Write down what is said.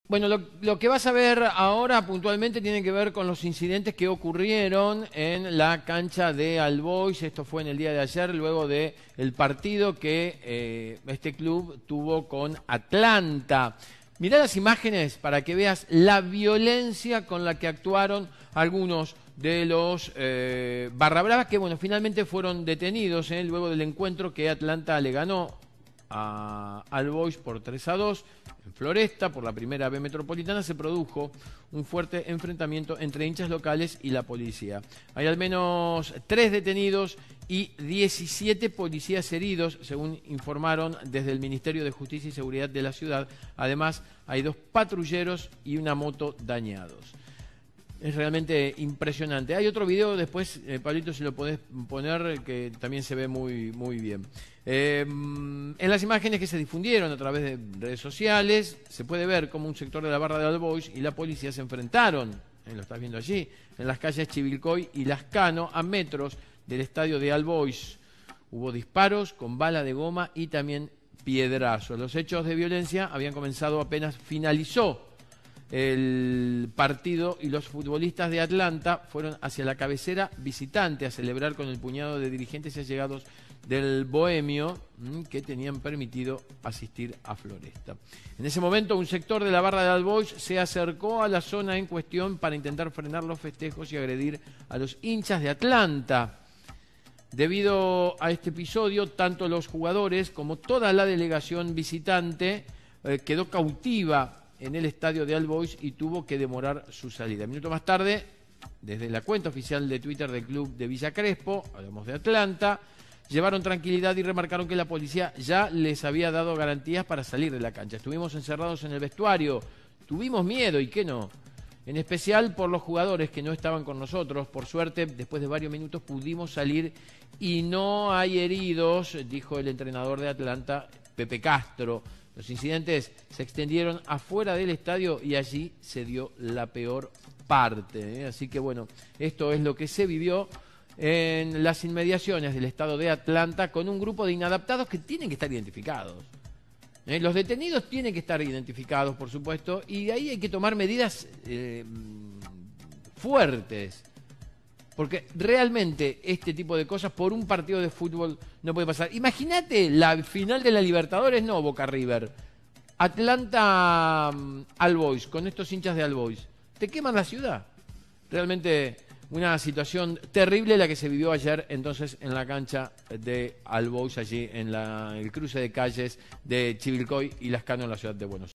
Bueno, lo que vas a ver ahora puntualmente tiene que ver con los incidentes que ocurrieron en la cancha de All Boys. Esto fue en el día de ayer, luego de el partido que este club tuvo con Atlanta. Mirá las imágenes para que veas la violencia con la que actuaron algunos de los barra bravas que, bueno, finalmente fueron detenidos luego del encuentro que Atlanta le ganó a All Boys por 3-2 en Floresta. Por la primera B metropolitana se produjo un fuerte enfrentamiento entre hinchas locales y la policía. Hay al menos 3 detenidos y 17 policías heridos, según informaron desde el Ministerio de Justicia y Seguridad de la ciudad. Además, hay 2 patrulleros y una moto dañados. Es realmente impresionante. Hay otro video después, Pablito, si lo podés poner, que también se ve muy bien. En las imágenes que se difundieron a través de redes sociales, se puede ver cómo un sector de la barra de All Boys y la policía se enfrentaron, lo estás viendo allí, en las calles Chivilcoy y Lascano, a metros del estadio de All Boys. Hubo disparos con bala de goma y también piedrazos. Los hechos de violencia habían comenzado apenas finalizó el partido y los futbolistas de Atlanta fueron hacia la cabecera visitante a celebrar con el puñado de dirigentes y allegados del Bohemio que tenían permitido asistir a Floresta. En ese momento, un sector de la barra de All Boys se acercó a la zona en cuestión para intentar frenar los festejos y agredir a los hinchas de Atlanta. Debido a este episodio, tanto los jugadores como toda la delegación visitante quedó cautiva en el estadio de All Boys y tuvo que demorar su salida. Minuto más tarde, desde la cuenta oficial de Twitter del club de Villa Crespo, hablamos de Atlanta, llevaron tranquilidad y remarcaron que la policía ya les había dado garantías para salir de la cancha. Estuvimos encerrados en el vestuario, tuvimos miedo y qué no, en especial por los jugadores que no estaban con nosotros. Por suerte, después de varios minutos pudimos salir y no hay heridos, dijo el entrenador de Atlanta, Pepe Castro. Los incidentes se extendieron afuera del estadio y allí se dio la peor parte. Así que bueno, esto es lo que se vivió en las inmediaciones del estado de Atlanta con un grupo de inadaptados que tienen que estar identificados. Los detenidos tienen que estar identificados, por supuesto, y de ahí hay que tomar medidas fuertes. Porque realmente este tipo de cosas por un partido de fútbol no puede pasar. Imagínate la final de la Libertadores, no Boca River. Atlanta All Boys, con estos hinchas de All Boys. Te queman la ciudad. Realmente una situación terrible la que se vivió ayer entonces en la cancha de All Boys, allí en el cruce de calles de Chivilcoy y Lascano en la ciudad de Buenos Aires.